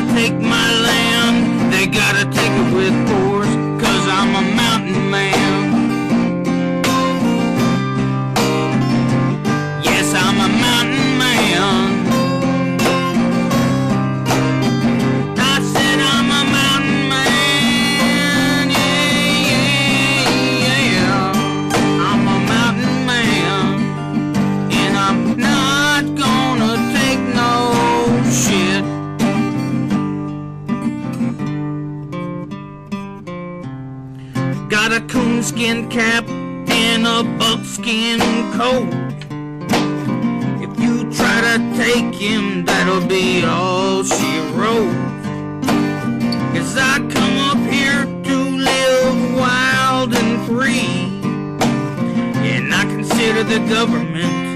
take my land, they gotta take it with force, 'cause I'm a mountain man. Yes, I'm a mountain man. I said I'm a mountain man. Yeah, yeah, yeah. I'm a mountain man, and I'm not gonna take no shit. Got a coonskin cap and a buckskin coat. If you try to take him, that'll be all she wrote. 'Cause I come up here to live wild and free, and I consider the government